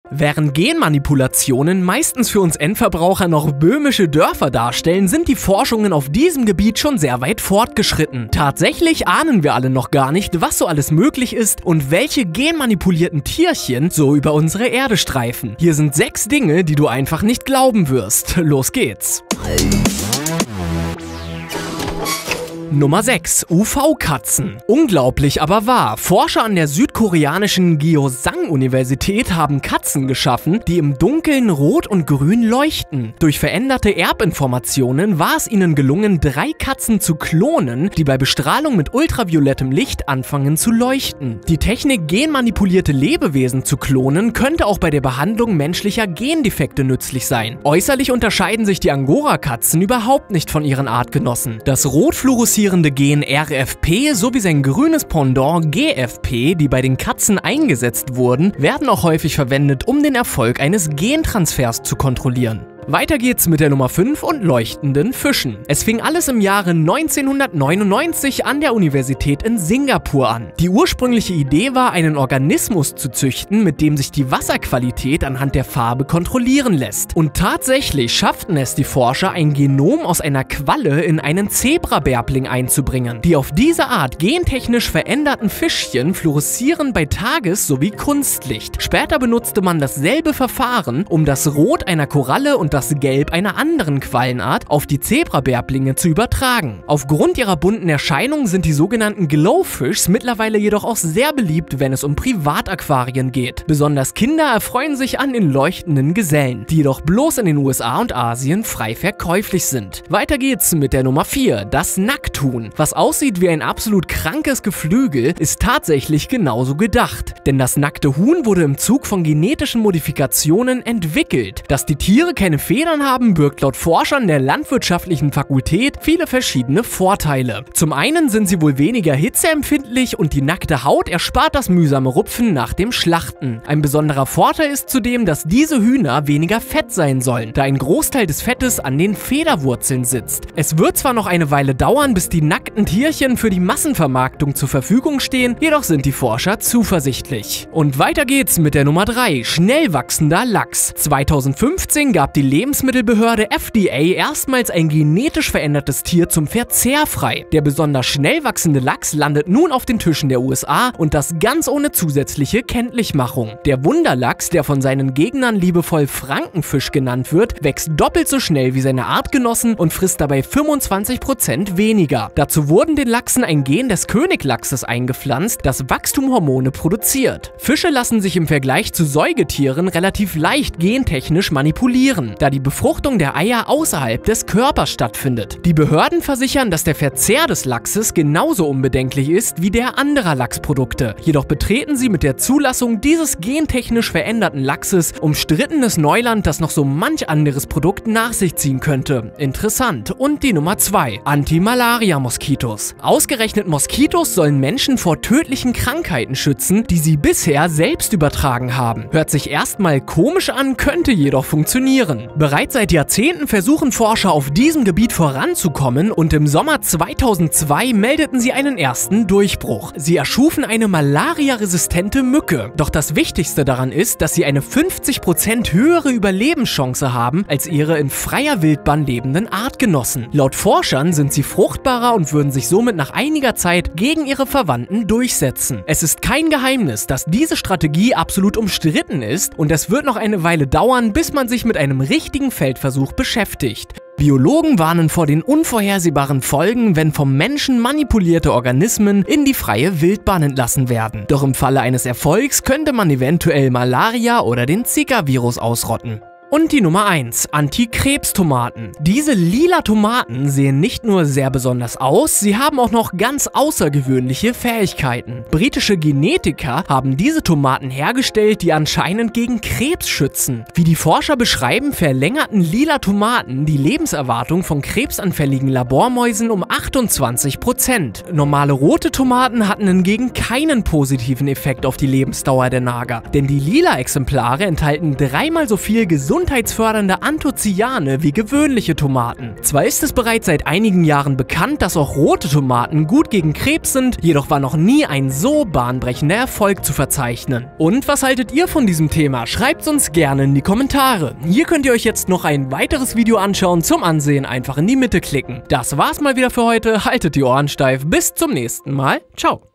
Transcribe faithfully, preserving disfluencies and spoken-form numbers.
Während Genmanipulationen meistens für uns Endverbraucher noch böhmische Dörfer darstellen, sind die Forschungen auf diesem Gebiet schon sehr weit fortgeschritten. Tatsächlich ahnen wir alle noch gar nicht, was so alles möglich ist und welche genmanipulierten Tierchen so über unsere Erde streifen. Hier sind sechs Dinge, die du einfach nicht glauben wirst. Los geht's! Nummer sechs. U V-Katzen. Unglaublich, aber wahr. Forscher an der südkoreanischen Gyeongsang-Universität haben Katzen geschaffen, die im Dunkeln rot und grün leuchten. Durch veränderte Erbinformationen war es ihnen gelungen, drei Katzen zu klonen, die bei Bestrahlung mit ultraviolettem Licht anfangen zu leuchten. Die Technik, genmanipulierte Lebewesen zu klonen, könnte auch bei der Behandlung menschlicher Gendefekte nützlich sein. Äußerlich unterscheiden sich die Angora-Katzen überhaupt nicht von ihren Artgenossen. Das rot fluoreszierende Gen R F P sowie sein grünes Pendant G F P, die bei den Katzen eingesetzt wurden, werden auch häufig verwendet, um den Erfolg eines Gentransfers zu kontrollieren. Weiter geht's mit der Nummer fünf und leuchtenden Fischen. Es fing alles im Jahre neunzehnhundertneunundneunzig an der Universität in Singapur an. Die ursprüngliche Idee war, einen Organismus zu züchten, mit dem sich die Wasserqualität anhand der Farbe kontrollieren lässt. Und tatsächlich schafften es die Forscher, ein Genom aus einer Qualle in einen Zebrabärbling einzubringen. Die auf diese Art gentechnisch veränderten Fischchen fluoreszieren bei Tages- sowie Kunstlicht. Später benutzte man dasselbe Verfahren, um das Rot einer Koralle und das Gelb einer anderen Quallenart auf die Zebrabärblinge zu übertragen. Aufgrund ihrer bunten Erscheinung sind die sogenannten Glowfish mittlerweile jedoch auch sehr beliebt, wenn es um Privataquarien geht. Besonders Kinder erfreuen sich an den leuchtenden Gesellen, die jedoch bloß in den U S A und Asien frei verkäuflich sind. Weiter geht's mit der Nummer vier, das Nackthuhn. Was aussieht wie ein absolut krankes Geflügel, ist tatsächlich genauso gedacht. Denn das nackte Huhn wurde im Zug von genetischen Modifikationen entwickelt. Dass die Tiere keine Federn haben, birgt laut Forschern der landwirtschaftlichen Fakultät viele verschiedene Vorteile. Zum einen sind sie wohl weniger hitzeempfindlich und die nackte Haut erspart das mühsame Rupfen nach dem Schlachten. Ein besonderer Vorteil ist zudem, dass diese Hühner weniger fett sein sollen, da ein Großteil des Fettes an den Federwurzeln sitzt. Es wird zwar noch eine Weile dauern, bis die nackten Tierchen für die Massenvermarktung zur Verfügung stehen, jedoch sind die Forscher zuversichtlich. Und weiter geht's mit der Nummer drei, schnell wachsender Lachs. zweitausendfünfzehn gab die Lebensmittelbehörde F D A erstmals ein genetisch verändertes Tier zum Verzehr frei. Der besonders schnell wachsende Lachs landet nun auf den Tischen der U S A und das ganz ohne zusätzliche Kenntlichmachung. Der Wunderlachs, der von seinen Gegnern liebevoll Frankenfisch genannt wird, wächst doppelt so schnell wie seine Artgenossen und frisst dabei fünfundzwanzig Prozent weniger. Dazu wurden den Lachsen ein Gen des Königlachses eingepflanzt, das Wachstumshormone produziert. Fische lassen sich im Vergleich zu Säugetieren relativ leicht gentechnisch manipulieren, da die Befruchtung der Eier außerhalb des Körpers stattfindet. Die Behörden versichern, dass der Verzehr des Lachses genauso unbedenklich ist wie der anderer Lachsprodukte. Jedoch betreten sie mit der Zulassung dieses gentechnisch veränderten Lachses umstrittenes Neuland, das noch so manch anderes Produkt nach sich ziehen könnte. Interessant. Und die Nummer zwei. Anti-Malaria-Moskitos. Ausgerechnet Moskitos sollen Menschen vor tödlichen Krankheiten schützen, die sie bisher selbst übertragen haben. Hört sich erstmal komisch an, könnte jedoch funktionieren. Bereits seit Jahrzehnten versuchen Forscher auf diesem Gebiet voranzukommen und im Sommer zweitausendzwei meldeten sie einen ersten Durchbruch. Sie erschufen eine malariaresistente Mücke. Doch das Wichtigste daran ist, dass sie eine fünfzig Prozent höhere Überlebenschance haben als ihre in freier Wildbahn lebenden Artgenossen. Laut Forschern sind sie fruchtbarer und würden sich somit nach einiger Zeit gegen ihre Verwandten durchsetzen. Es ist kein Geheimnis, dass diese Strategie absolut umstritten ist und es wird noch eine Weile dauern, bis man sich mit einem richtigen Feldversuch beschäftigt. Biologen warnen vor den unvorhersehbaren Folgen, wenn vom Menschen manipulierte Organismen in die freie Wildbahn entlassen werden. Doch im Falle eines Erfolgs könnte man eventuell Malaria oder den Zika-Virus ausrotten. Und die Nummer eins, Anti-Krebs-Tomaten. Diese lila Tomaten sehen nicht nur sehr besonders aus, sie haben auch noch ganz außergewöhnliche Fähigkeiten. Britische Genetiker haben diese Tomaten hergestellt, die anscheinend gegen Krebs schützen. Wie die Forscher beschreiben, verlängerten lila Tomaten die Lebenserwartung von krebsanfälligen Labormäusen um achtundzwanzig Prozent. Normale rote Tomaten hatten hingegen keinen positiven Effekt auf die Lebensdauer der Nager, denn die lila Exemplare enthalten dreimal so viel gesunde gesundheitsfördernde Anthocyane wie gewöhnliche Tomaten. Zwar ist es bereits seit einigen Jahren bekannt, dass auch rote Tomaten gut gegen Krebs sind, jedoch war noch nie ein so bahnbrechender Erfolg zu verzeichnen. Und was haltet ihr von diesem Thema? Schreibt es uns gerne in die Kommentare. Hier könnt ihr euch jetzt noch ein weiteres Video anschauen. Zum Ansehen einfach in die Mitte klicken. Das war's mal wieder für heute. Haltet die Ohren steif. Bis zum nächsten Mal. Ciao.